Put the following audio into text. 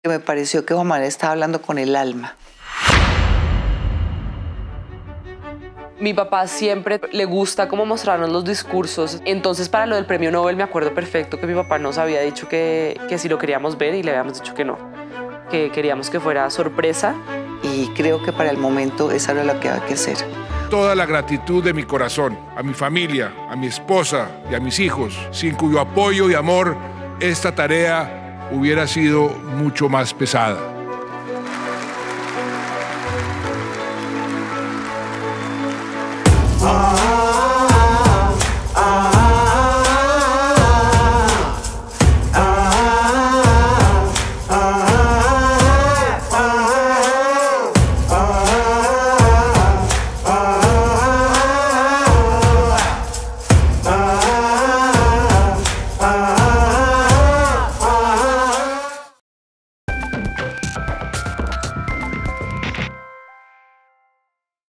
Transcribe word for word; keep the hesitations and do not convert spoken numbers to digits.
Me pareció que Juan Manuel estaba hablando con el alma. Mi papá siempre le gusta como mostrarnos los discursos. Entonces, para lo del premio Nobel me acuerdo perfecto que mi papá nos había dicho que, que si lo queríamos ver y le habíamos dicho que no, que queríamos que fuera sorpresa. Y creo que para el momento eso era lo que había que hacer. Toda la gratitud de mi corazón a mi familia, a mi esposa y a mis hijos, sin cuyo apoyo y amor esta tarea hubiera sido mucho más pesada. Ah.